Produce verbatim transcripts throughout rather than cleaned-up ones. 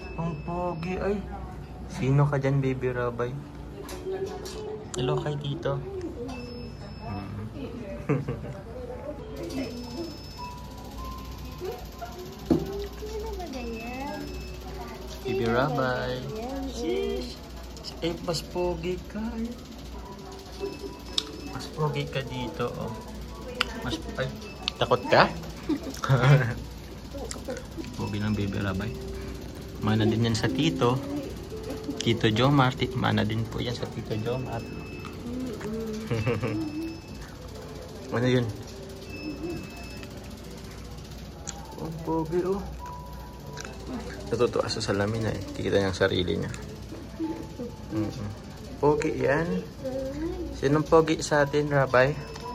Ang pogi ay. Sino ka dyan, Baby Rabay? Hello kay Tito. Hmm. Baby Rabay. Sheesh. Eh, mas pogi ka. Mas pogi ka dito, oh. Mas, ay, takot ka? Pogi ng Baby Rabay. Mana din yan sa Tito. Tito Jomar. Mana din po yan sa Tito Jomar. Ano yun? Oh, pogi, oh. Natutuwa sa salamin na eh. Kikita niya ang sarili niya. Mm -mm. Pogi yan. Sinong pogi sa atin, Rabay?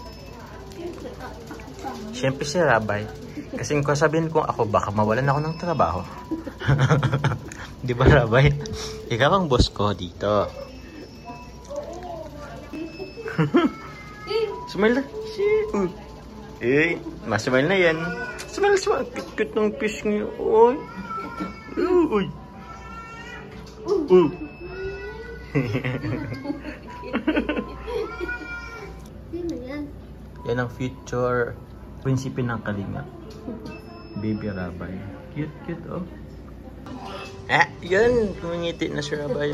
Siyempre si Rabay. Kasi kung sabihin kong ako, baka mawalan ako ng trabaho. Di ba, Rabay? Ikaw ang boss ko dito. Smile na. Eh, mas-smile na yan. Smile, smile. Kit-kit ng fish niyo. Uy. Uy. Uy. Yan ang future prinsipe ng Kalinga. Baby Rabay. Cute, cute, oh. Ah, yun. Kumingiti na si Rabay.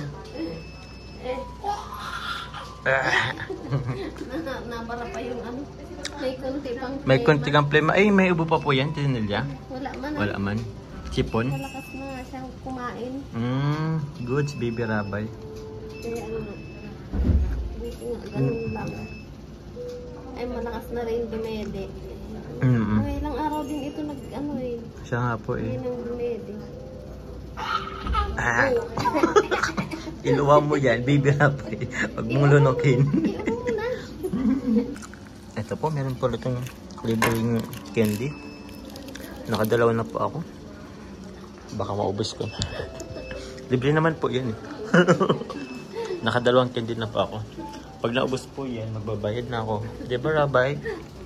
Ah. Nabara pa yung ano. May konti pang plema. May konti kang plema. Ay, may ubo pa po yan, Tinilya. Wala man. Wala man. Sipon. Malakas na siyang kumain. Mmm, goods, Baby Rabay. Kaya ano, dito nga, ganun lang. Ay, malakas na rin dumede. Mm -mm. Ay, ilang araw din ito nag, ano eh. Siya nga po eh. Yun ang dumede. Ah. Iluwa mo yan, Baby Rabay. Huwag mong lunokin. Ito po, meron po itong libreng candy. Nakadalawa na po ako. Baka maubos ko. Libre naman po yan eh. Nakadalawang candy na po ako. Pag naubos po yan, magbabayad na ako. Diba, Rabay?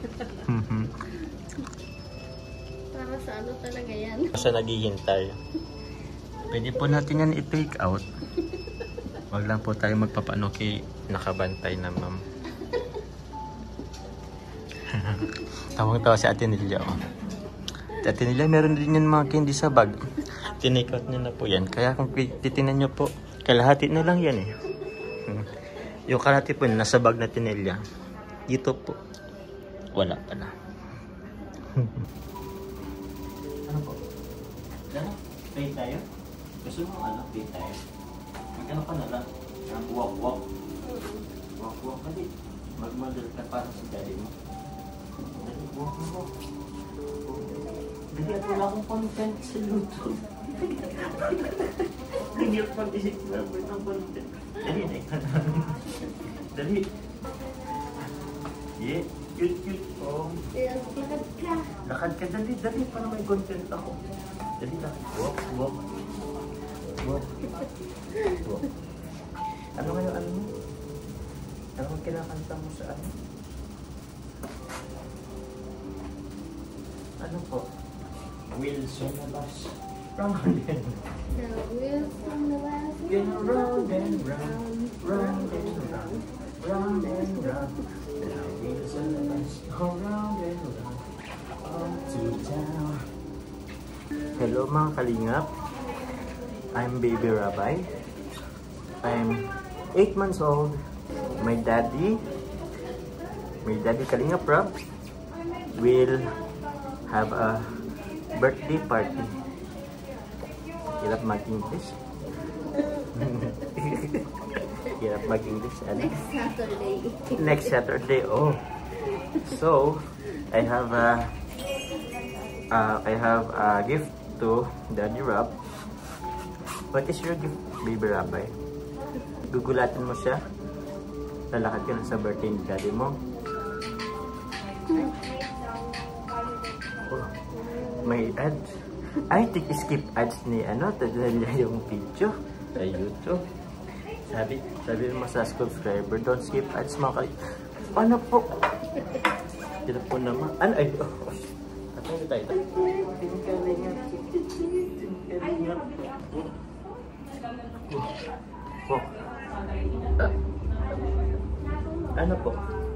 Para sa ano talaga yan? Sa naghihintay. Pwede po natin yan i-take out. Wag lang po tayo magpapano kay nakabantay na ma'am. Tawang-tawa si Ate Nelia. Oh. Ate Nelia, meron din yan mga candy sa bag. Tinake out niya na po yan. Kaya kung titingnan nyo po, kalahati na lang yan eh. Yung kalahati po nasa bag na Nelia. Dito po. Wala pa na. Ano po? Ano? Play tayo? Gusto mo ano? Play tayo? Magkano ka na lang? Walk-walk. Walk-walk ka di. Mag-model ka para sa daddy mo. Dali, walk-walk. Dali, at wala akong content sa YouTube. Hindi ako pag-isip na ng content. Dali, na Dali. Yeah, cute, cute. Oh. Lakad ka. Lakad ka, dali, dali, para may content ako. Dali lang. Walk, walk. Walk. Walk. Ano nga yung ano mo? Ano ang kinakanta mo sa ano? Ano po? Wilson na bus. Round and round. The wheels on the bus Get round and round. Round and round. Round and round. The wheels on the bus go round and round. Up to town. Hello mga kalingap. I'm Baby Rabay. I'm eight months old. My daddy, my daddy Kalingap Rab, will have a birthday party. Hirap mag-English. Hirap mag-English. Ano? next Saturday. Next Saturday. Oh, so I have a, uh, I have a gift to Daddy Rab. What is your gift, Baby Rabay? Gugulatin mo siya. Lalakad ka na sa birthday ni daddy mo. Oh, may ads. I think skip ads ni ano, tadala niya yung video sa YouTube. Sabi, sabi mo sa subscriber, don't skip ads mga kali. Paano po? Dito po naman. Ano ay? Oh, at ano tayo? Po. Ah. Ano po?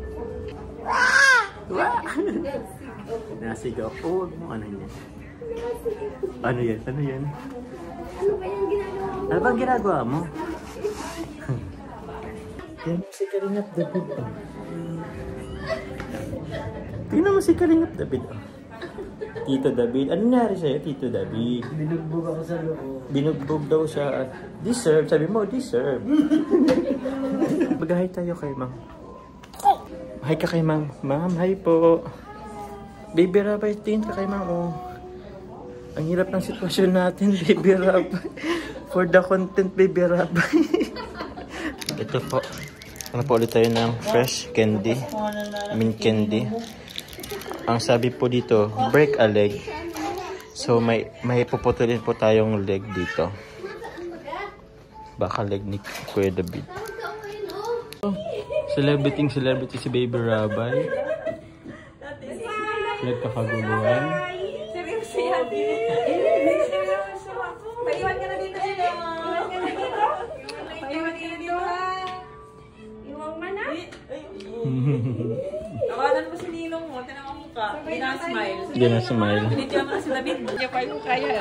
Nasigaw. Oh, ano yan? Ano yan? Ano yan? Ano ba yung ginagawa mo? Ano bang ginagawa mo? Tingnan mo si Kalingap David. Oh. Tingnan mo si Kalingap David. Oh. Tito David. Ano nangyari sa'yo, Tito David? Binugbog ako sa loob. Binugbog daw siya. Deserve. Sabi mo, deserve. Mag-hi tayo kay Ma'am. Hi ka kay Ma'am. Ma'am, hi po. Baby Rabay, tingin ka kay Ma'am. Oh. Ang hirap ng sitwasyon natin, Baby Rabay. For the content, Baby Rabay. Ito po. Ano po ulit tayo ng fresh candy. Mint candy. Ang sabi po dito, break a leg. So may may puputulin po tayong leg dito. Baka leg ni Kuya David. Celebrity celebrity si Baby Rabay. Nagkakaguluhan. Seryoso yan. Seryoso. Paiwan ka na dito. Paiwan ka na dito. Iwang man ah. Tawanan mo si Ninong mo. Tinang ang mukha. Hindi na smile. Hindi na smile. Pinitya mo na si David. Hindi pa yung kaya.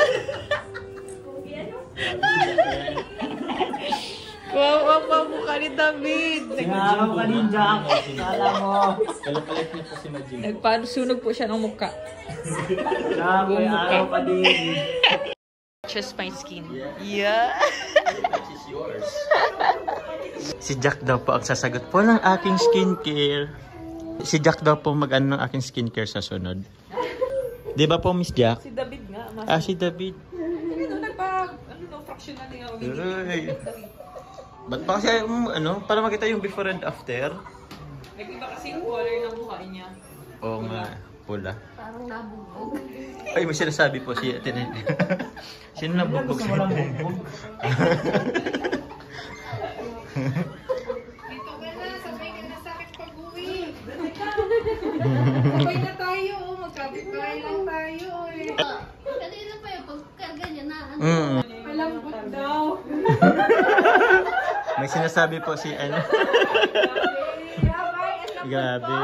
Wow, wow, wow, mukha ni David. Sinaraw ka din, Jack. Kala mo. Kalapalit niyo po si Majin. Nagpasunog po siya ng mukha. Grabe, araw ka din. Just my skin. Yeah. Which is yours. Si Jack daw po ang sasagot po ng aking skincare. Si Jack daw po mag-ano ng aking skincare sa sunod. Di ba po, Miss Jack? Si David nga. Mas Ah, si David. Hindi doon nagpa, ano no, fraction na nga. Ay. Ba't ba kasi, um, ano, para makita yung before and after? Nag-iba kasi yung color ng mukha niya. Oo nga, pula. Parang nabugbog. Ay, may sinasabi po si Ate Nene. Sino nabugbog Gusto sa mo lang Ate? bugbog. Dito ka na, sabay ka na sa akin pag-uwi. Sabay na tayo, oh. Magkapit-bahay lang tayo eh. Kanina pa yung pagkaganyan na ano. Mm. Malambot daw. May sinasabi po si ano. Grabe.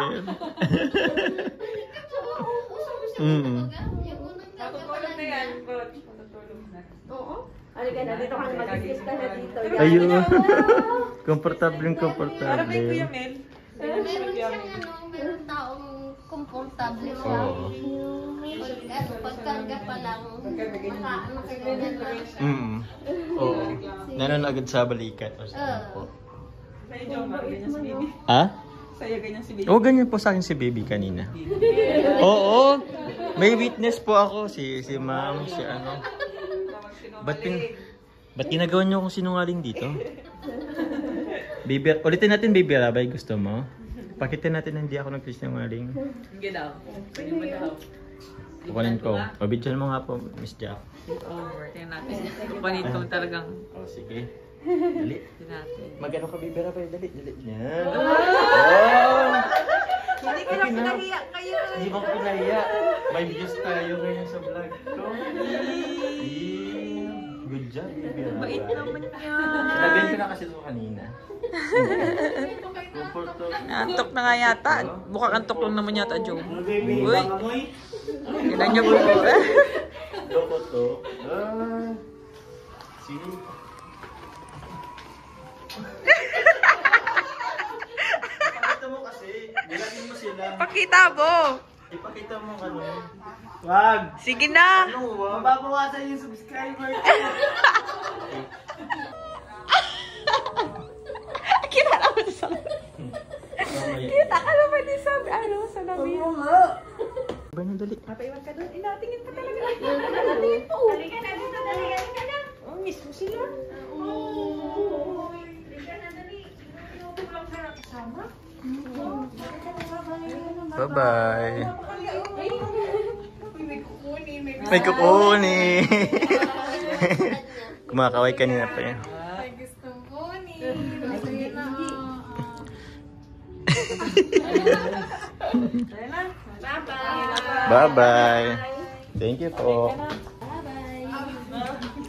Mm. Yung unang Matutulog na yan, kagapalan coach. Matutulog na. Oo. Halika na, dito ka na mag-isip ka na dito. Ayun. Komportableng Para kay Kuya komportable. Mel. Meron siyang ano, meron taong komportable siya. Oo. Pag, ano, pagkarga pa lang, maka, nakaganyan lang siya. Mm. Oo. Nanon agad sa balikat. O sa po. Sa'yo, Jomar, ganyan si Baby. Ha? Sa'yo, ganyan si Baby. Oo, ganyan po sa akin si Baby kanina. Oo. May witness po ako. Si si ma'am, si ano. Ba't, pin, ba't ginagawa niyo akong sinungaling dito? Baby, ulitin natin, Baby Rabay. Gusto mo? Pakitin natin na hindi ako nagsisinungaling. Hindi daw. Kanya mo daw. Kukunin ko. Pabidyan mo nga po, Miss Jack. Over. Tingnan natin. Kukunin ko talagang. Oh, sige. Dali. Tingnan natin. Mag-ano ka, Baby Rabay? Dali, dali. Yan. Oh! Hindi ko lang pinahiya kayo. Hindi mo pinaya. May views tayo ngayon sa vlog ko. Good job, Baby Rabay. Bait naman niya. Sinabihan ko na kasi ito kanina. Antok na nga yata. Mukhang antok lang naman yata, Joe. Baby, Uy. baka mo eh. Kailan niya po. Loko to. Ah. Sige. Pakita mo kasi. Bilangin mo sila. Pakita mo. Ipakita mo ano. Wag. Sige na. Ano wag? Mababawasan yung subscriber ko. Kita naman sa Kita ka naman din sa ano, sa labi. Ba na dali? Mapaiwan ka doon. Inatingin ka talaga. Nakatingin po. Halika na dito, dali. Halika na. Oh, miss mo sila. Oh. Halika na, dali. Inuupo lang ka na kasama. Bye-bye. May kukunin, may May kukunin. Kumakaway kanina pa yan. may gustong kunin. Masaya na ah. Bye-bye. Thank you po. Bye-bye.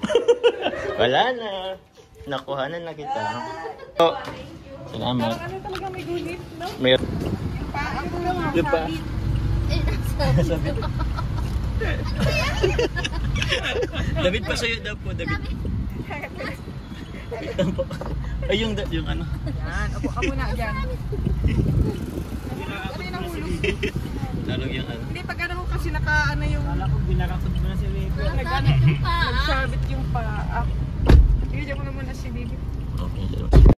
Wala na. Nakuhanan na kita. Oh, salamat. Ano talaga may gunit, no? May Paan ko lang ang Diba? sabit. Eh, nasa David pa sa'yo daw po, David. David lang po. Ay, yung, yung ano. Yan, upo ka muna dyan. Ano yung nahulog? Talog yung ano. Hindi, pag ano kasi naka, ano yung... Kala ko binarakot mo na si Baby. Sabit yung paa. Nagsabit yung paa. Hindi, ko naman na si Bibi. Okay.